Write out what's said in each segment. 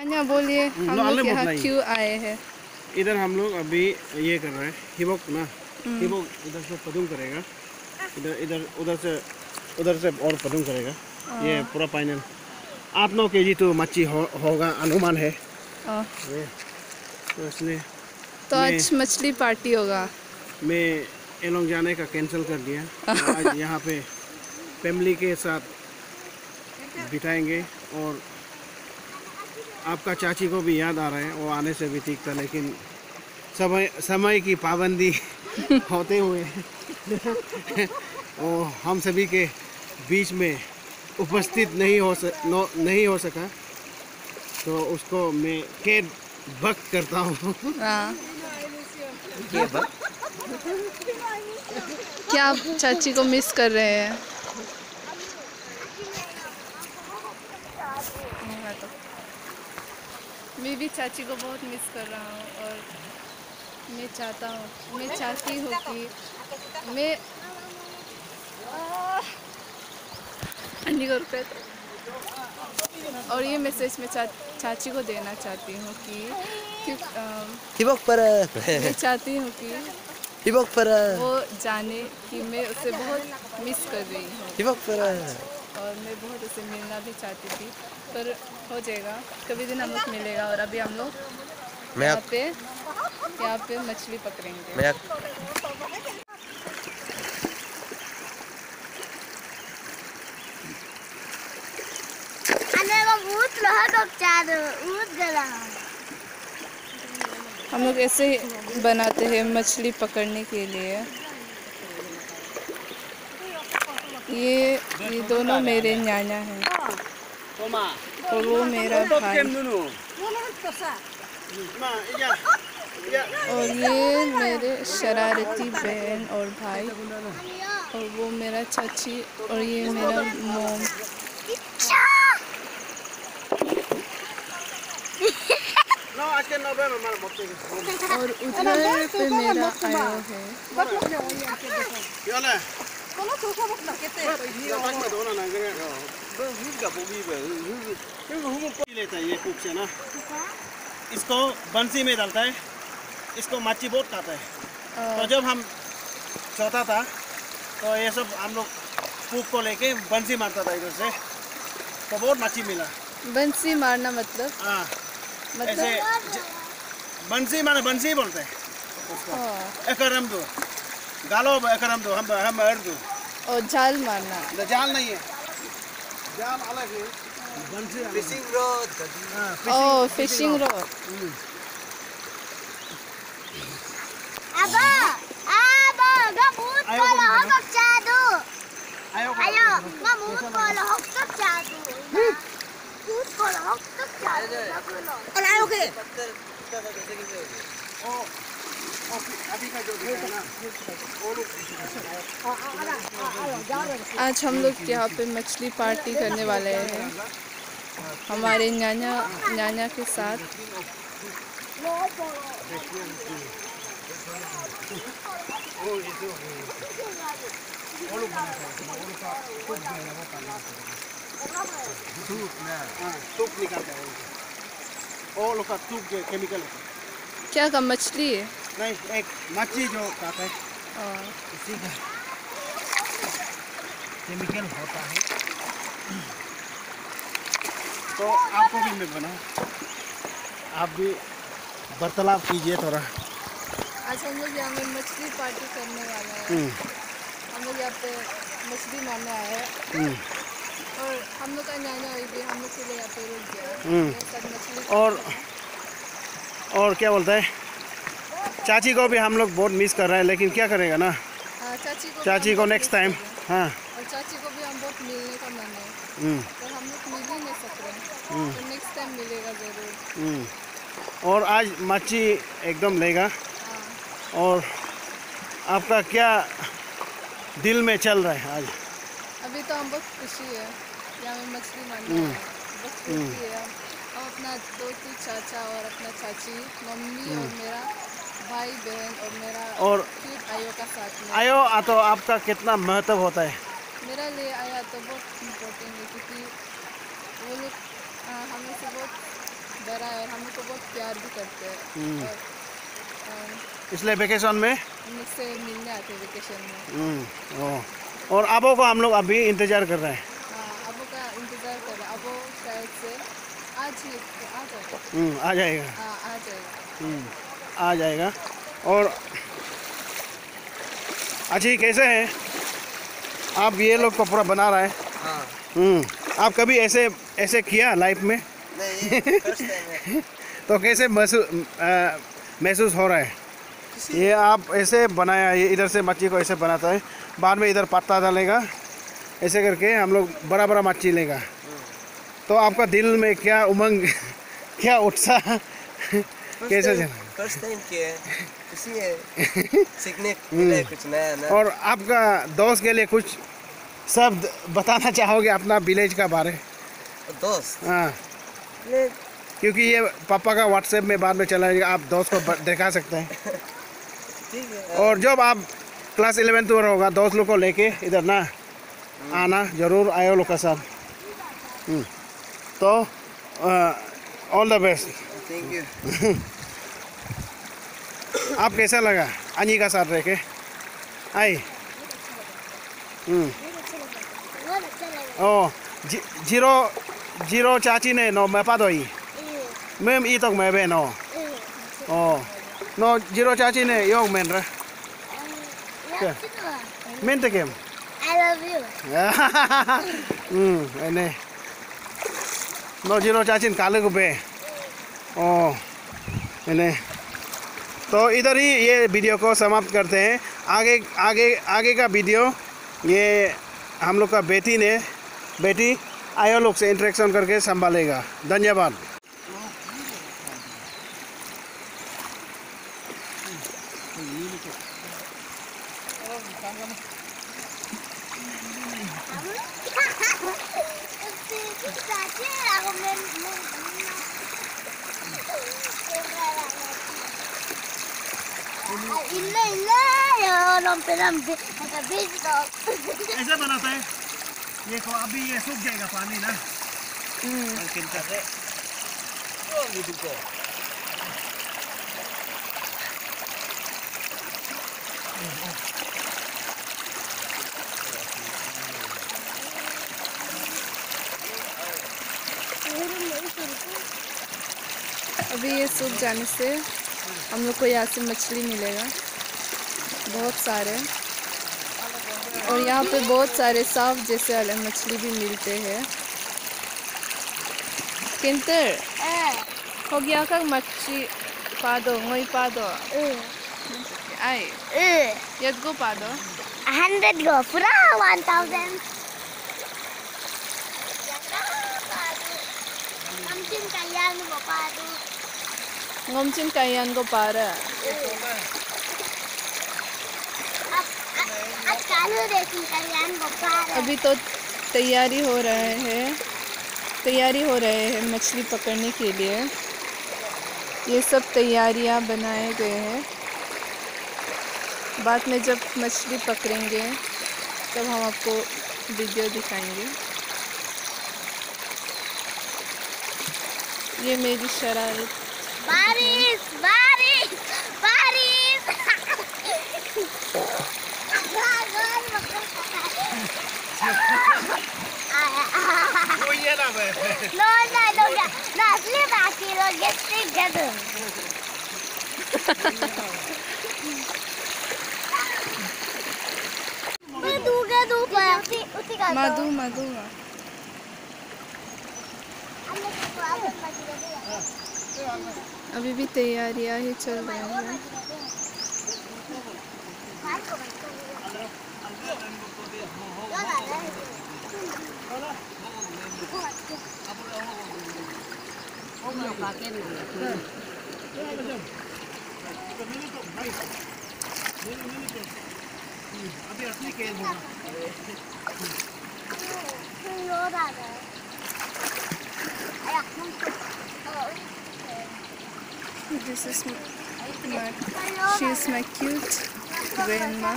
बोलिए हम लोग यहाँ क्यों आए हैं? इधर हम लोग अभी ये कर रहे हैं हिबोक ना। हिबोक इधर से पदुम करेगा, इधर इधर उधर से और पदुम करेगा। ये पूरा फाइनल 8-9 kg तो मच्छी होगा अनुमान है। तो इसलिए तो आज मछली पार्टी होगा। मैं एलोंग जाने का कैंसिल कर दिया। तो आज यहाँ पे फैमिली के साथ बिताएंगे। और आपका चाची को भी याद आ रहा है, वो आने से भी ठीक था, लेकिन समय की पाबंदी होते हुए वो हम सभी के बीच में उपस्थित नहीं हो सका। तो उसको मैं खेद व्यक्त करता हूँ। क्या आप चाची को मिस कर रहे हैं? मैं भी चाची को बहुत मिस कर रहा हूँ और मैं चाहती हूँ कि मैं और ये मैसेज मैं चाची को देना चाहती हूँ कि मैं चाहती हूँ कि वो जाने कि मैं उसे बहुत मिस कर रही हूँ और मैं बहुत उसे मिलना भी चाहती थी, पर हो जाएगा कभी दिन हम लोग मिलेगा। और अभी हम लोग यहाँ पे मछली पकड़ेंगे। हम लोग ऐसे बनाते हैं मछली पकड़ने के लिए। ये दोनों मेरे न्याना हैं और वो मेरा भाई और ये मेरे शरारती बहन और भाई और वो मेरा चाची और ये मेरा मोम। और उधर पे मेरा आयो है। लेता है ये कुक से ना, इसको बंसी में डालता है, इसको मच्छी बहुत खाता है। तो जब हम छोटा था तो ये सब हम लोग कुक को लेके बंसी मारता था इधर से, तो बहुत मच्छी मिला। बंसी मारना मतलब? हाँ, ऐसे बंसी माने बंसी बोलते हैं उसको। एकरम दो गालो एकरम दो हम अर्दो। और जाल मारना? जाल नहीं है, जाल अलग है, बंसी फिशिंग रॉड। ओह, फिशिंग रॉड। आज हम लोग यहाँ पे मछली पार्टी करने वाले हैं हमारे नाना के साथ। केमिकल क्या का मछली है? नहीं, एक मच्छी जो खाता है इसी का केमिकल होता है। तो आपको भी मैं बनाऊं, आप भी वार्तालाप कीजिए थोड़ा। आज हम लोग यहाँ में मछली पार्टी करने वाले हैं। हम लोग यहाँ पे मछली मारने आए हैं और हम लोग का नाना भी हम लोग के लिए यहाँ पे रुक गया। और क्या बोलता है, चाची को भी हम लोग बहुत मिस कर रहे हैं, लेकिन क्या करेगा ना, चाची को नेक्स्ट टाइम। हाँ, और चाची को भी हम बहुत मिलने का मन है, तो हम लोग मिल ही नहीं सक रहे, तो नेक्स्ट टाइम मिलेगा ज़रूर। और आज मच्छी एकदम लेगा। और आपका क्या दिल में चल रहा है आज? अभी तो हम बहुत खुशी है, यहाँ में मछली मारने बहुत खुशी है। हम अपना 2-3 चाचा और अपना चाची, मम्मी और मेरा भाई बहन और मेरा आयो का साथ में। आयो तो आपका कितना महत्व होता है? मेरा लिए आया तो बहुत इम्पोर्टेंट है, क्योंकि वो लोग हमें से बहुत बड़ा है और हम लोग को बहुत प्यार भी करते हैं। और इसलिए वेकेशन में मुझसे मिलने आते हैं वेकेशन में। और अबो को हम लोग अभी इंतज़ार कर रहे हैं। हाँ, अबो का इंतज़ार कर रहे हैं। अबो शायद से आज ही आ जाएगा। आ जाएगा। हाँ, आ जाएगा। आ जाएगा। और अच्छी कैसे हैं आप? ये लोग को पूरा बना रहा है। हाँ। आप कभी ऐसे किया लाइफ में? नहीं, फर्स्ट टाइम है। तो कैसे महसूस हो रहा है? ये आप ऐसे बनाया, ये इधर से मच्छी को ऐसे बनाता है, बाद में इधर पत्ता डालेगा, ऐसे करके हम लोग बड़ा बड़ा मच्छी लेगा। तो आपका दिल में क्या उमंग क्या उत्साह कैसे चला? फर्स्ट टाइम किया है, खुशी है, सीखने मिला है कुछ नया ना। और आपका दोस्त के लिए कुछ शब्द बताना चाहोगे अपना विलेज का बारे? दोस्त? हाँ, क्योंकि ये पापा का व्हाट्सएप में बाद में चला जाएगा, आप दोस्त को दिखा सकते हैं। ठीक है। और जब आप क्लास 11 टूर होगा, दोस्त लोग को लेके इधर ना आना, जरूर आयो लोग का साथ। तो all the best. Thank you. आप कैसा लगा अनी का साथ रह के? आई ओ जीरो चाची ने नो मैं पा दो ही मैम ई तक मैं बे नो ओ नो जीरो चाची ने योग मेन रे मेन ते केम I love you. एने नो जीरो चाची काले को बे ओ एने। तो इधर ही ये वीडियो को समाप्त करते हैं। आगे का वीडियो ये हम लोग का बेटी आयो लोग से इंटरेक्शन करके संभालेगा। धन्यवाद। ऐसे बनाता है ये को, अभी ये सूख जाएगा पानी ना। अभी ये सूख जाने से हम लोग को यहाँ से मछली मिलेगा बहुत सारे, और यहाँ पे बहुत सारे सांप जैसे वाले मछली भी मिलते हैं। किंतर हो गया का मच्छी पादो ngoy पादो आई यद गो पादो 100 go pura 1000 Ngamcin kayan go padu ngomchin kayan go para आज कालू देसी kayan go para। अभी तो तैयारी हो रहे हैं मछली पकड़ने के लिए। ये सब तैयारियां बनाए गए हैं। बाद में जब मछली पकड़ेंगे तब हम आपको वीडियो दिखाएंगे। ये मेरी शरारत। बारिश बारिश बारिश No, slip aquí, lo get together. मधु अभी भी तैयारियां ही चल रही हैं। अभी असली खेल होगा। This is she is my cute grandma.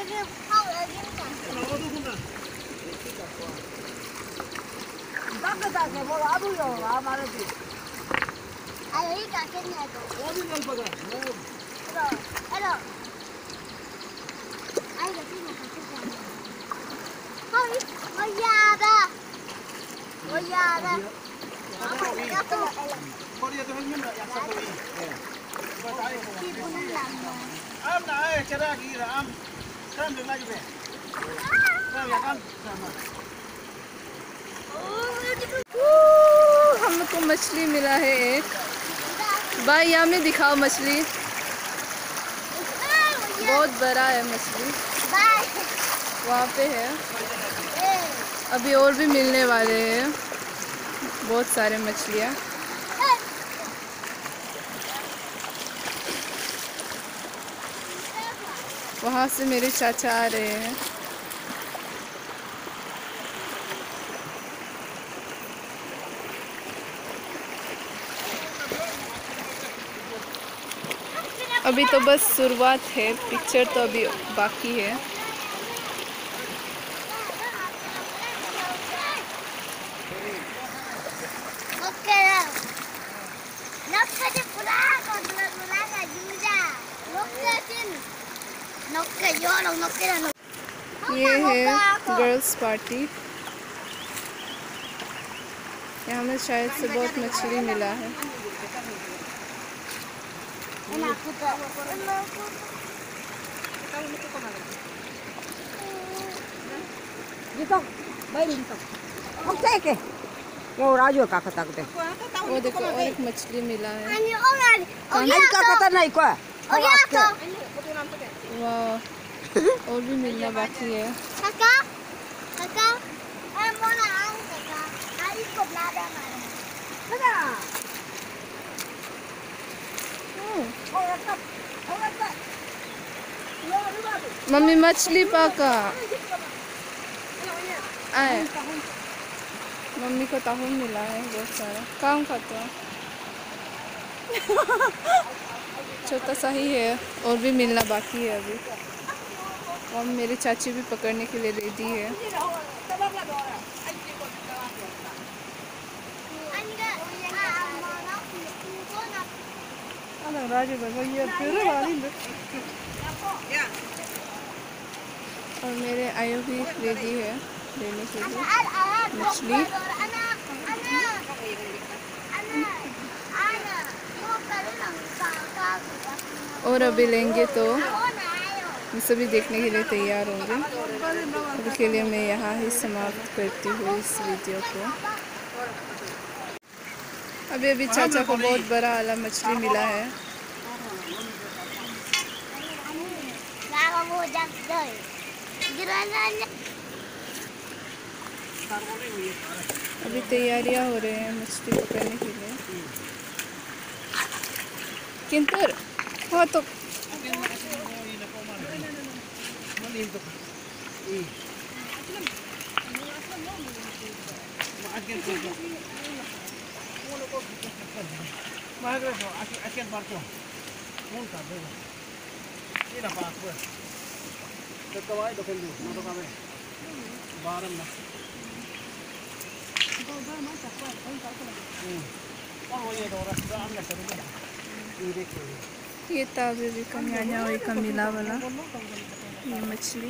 हम लोग को मछली मिला है एक। भाई यहाँ में दिखाओ मछली, बहुत बड़ा है मछली, वहाँ पे है। अभी और भी मिलने वाले हैं बहुत सारे मछलियाँ। वहाँ से मेरे चाचा आ रहे हैं। अभी तो बस शुरुआत है, पिक्चर तो अभी बाकी है। ये है गर्ल्स पार्टी। यहाँ में शायद से बहुत मछली मिला है। वो देखो और एक मछली मिला है। वाह, और भी मिलना बाकी है। मम्मी मछली पाका आए। मम्मी को ताहुन मिला है बहुत सारा। काम खाता छोटा सा ही है, और भी मिलना बाकी है अभी। और मेरी चाची भी पकड़ने के लिए रेडी है। और मेरे आयो भी रेडी है लेने के लिए मछली। और अभी लेंगे तो सभी देखने के लिए तैयार होंगे। अभी के लिए मैं यहाँ ही समाप्त करती हूँ इस वीडियो को। अभी चाचा को बहुत बड़ा वाला मछली मिला है। अभी तैयारियां हो रहे हैं मछली पकड़ने के लिए। किंतर हाँ तो ये ताज़े भी का न्यान्या वही का मिला वाला ये मछली।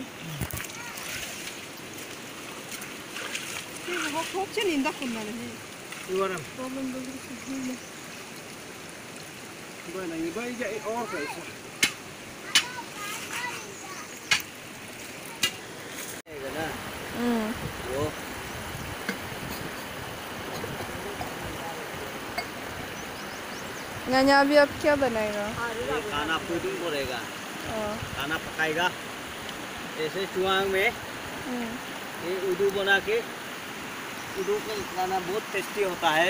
न्यान्या अभी आप क्या बनाएगा? खाना पुडिंग करेगा, खाना पकाएगा ऐसे चुआंग में। ये उदू बना के, उदू का खाना बहुत टेस्टी होता है।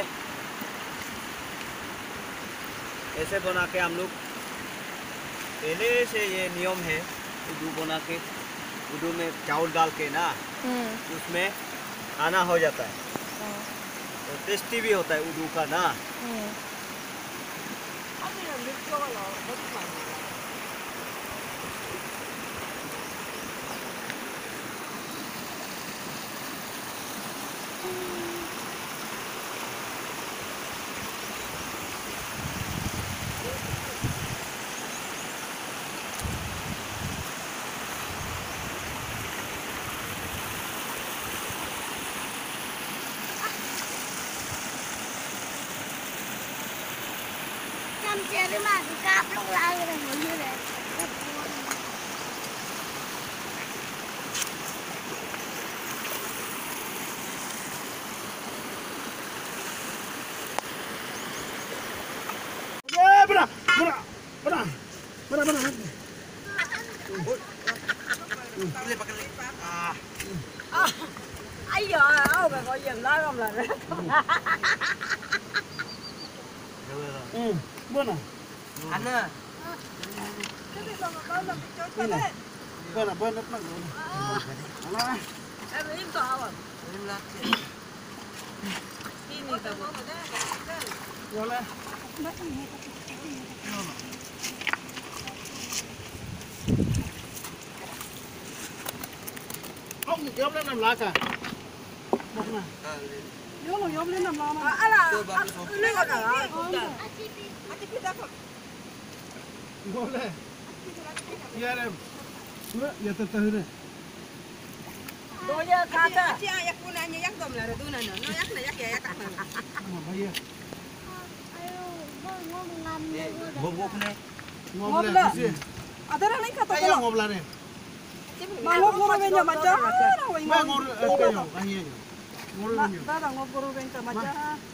ऐसे बना के हम लोग पहले से ये नियम है। उदू बना के उदू में चावल डाल के ना उसमें खाना हो जाता है तो टेस्टी भी होता है उदू का ना। तेरे माँ की काप लोग लाग रहे हैं मुझे रे बड़ा बड़ा बड़ा बड़ा बड़ा पकड़ ले ayo phải có dừng đó không là Mana? Ana. Mana? Mana? Alah. im có không ini kamu Boleh. Ông dốc lên làm lá cả. Một này. Dốc lên làm lá mà. ini có cả Boleh. Biar em. Ya tertahu deh. đôi giờ kata Chị yak pun nanya yak dom lah tu nana, no yak na yak ya yak tak. Bahaya. Bobok ni. Ngobrol sih. ada orang lain kata Ayo ngobrol ni. mau ngomong benya macam Ba ngobrol kayo ahiya. Ngobrol niyo. dah ngobrol benya macam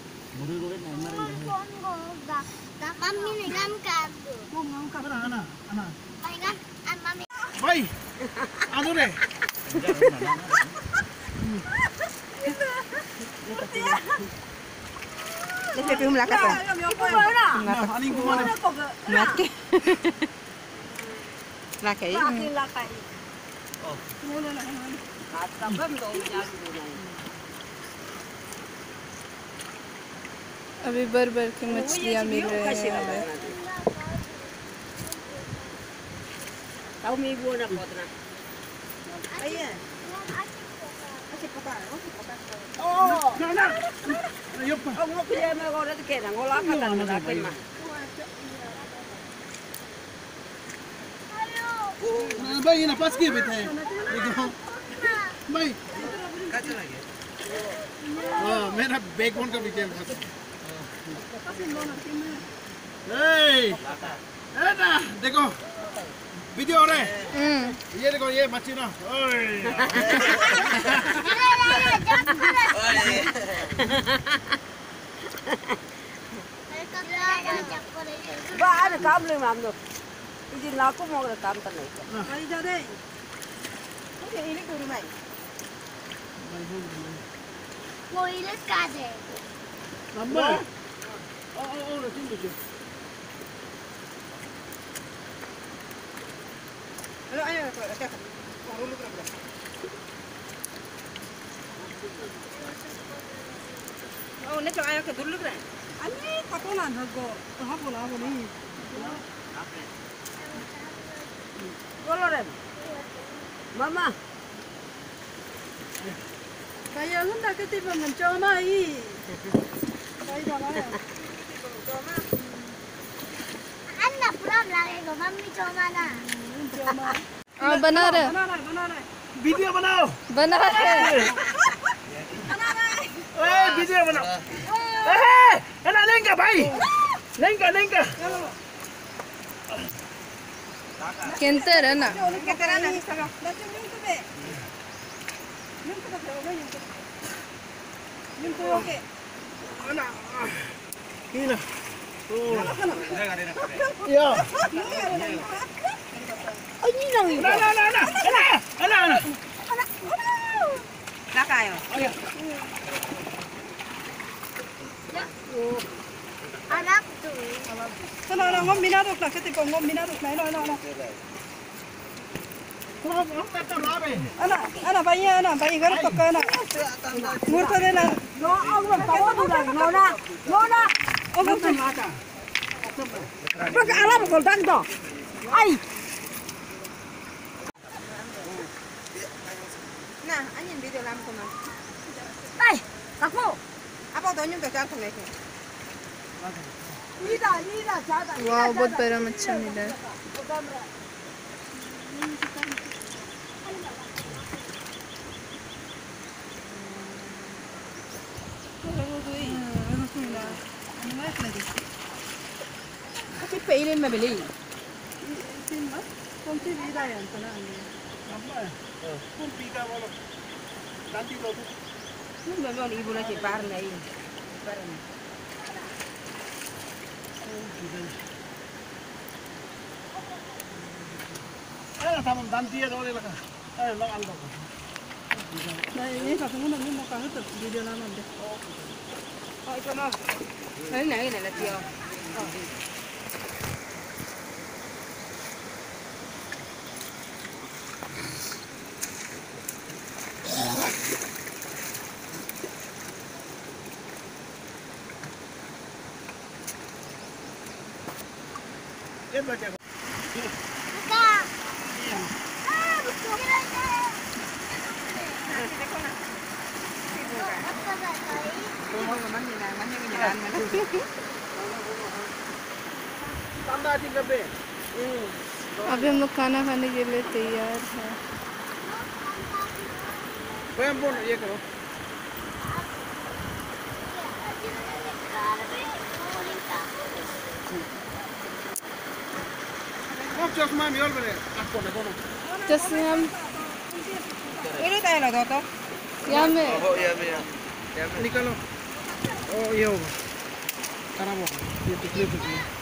Mami ni kan kan. Mana anak? Baik kan? An mami. Baik. Anu deh. Dia pergi melakar tu. Nah, aning kumana. Melakar. Lakai. lakai अभी भर भर के मछलियाँ मिल रही हैं हमें। tahu mi buat apa tu nak Nah. Ayo pa. ông lúc kia mà gọi itu kena ngolah kata nak apa mah Baik na pas ke bete. देखो. Baik. Kacau lagi. हाँ मेरा बैकबोन का भी गेम खत्म है ना देखो video हो रहा है ये देखो ये मच्छी ना ba ada kam le mam tu ini laku mau ada kam tak naik Mari jadi. Okey, ini guru mai. Ngồi lên cả để. Number ना तीन बजे Ayo ayo kat. Guru lu berapa? Oh, ni cakap ayah ke dulu kan? ani patolan hago ha bola boli golorem mama kaya hunda ketiba mencoma i kaya dah lah Anak pulang lagi ko mami cuma na. हाँ बना रहे video बनाओ बना रहे video बनाओ है ना लेंगे भाई लेंगे केंतर है ना Kita nak ni sekarang. Ana Hina Ya ini nang ini Ana Nak ayo. Anak tu. sana na ngom minadok na ketiba ngom minadok na ino ana bayi garuk to kana murta de na No, Allah tahu tu lagi. Nona. oh betul Pakai alam kau dah tu. Ai. Nah, anjing video lam kau mah. ai kaku Apa tu nyum tak aku lagi. ida chada वाह बहुत बड़ा मच्छी मिला है Siapa ini mah beli? Memang ibu lagi parna ini. Parna. Tamam danti ya dole laka. Lo aldo. Nah ini satu mana ni mau kahut video nama deh. Oh itu mah. Ini lah Tio. Ye baca. अभी हम लोग खाना खाने के लिए तैयार हैं। ये करो। चश्मा मिल बने आपको ना दोनों जैसे हम Ini tayo na to. यहाँ में निकालो ओ ये होगा खराब होगा ये टुकड़े टुकड़े